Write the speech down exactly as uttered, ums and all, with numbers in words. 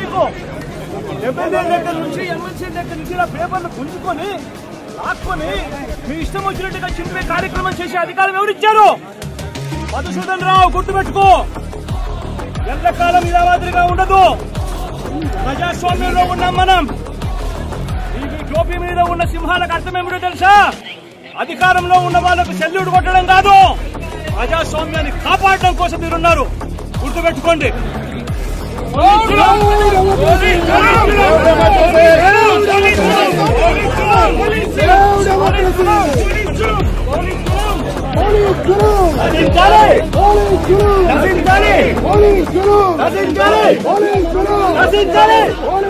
మీకు ఎమ్మెల్యే దగ్గర నుంచి ఎమ్మెల్సీ దగ్గర నుంచి ఇలా పేపర్లు గుంజుకొని లాక్కొని మీ ఇష్టం వచ్చినట్టుగా చింపే కార్యక్రమం చేసే అధికారం ఎవరిచ్చారు? మధుసూదన్ రావు గుర్తుపెట్టుకో, ఎల్లకాలం ఇలా మాదిరిగా ఉండదు. ప్రజాస్వామ్యంలో ఉన్నాం మనం. ఈ టోపీ మీద ఉన్న సింహాలకు అర్థమేమిటో తెలుసా? అధికారంలో ఉన్న వాళ్లకు సెల్యూట్ కొట్టడం కాదు, ప్రజాస్వామ్యాన్ని కాపాడడం కోసం మీరున్నారు. గుర్తుపెట్టుకోండి. నశించాలి నశించాలి నశించాలి నశించాలి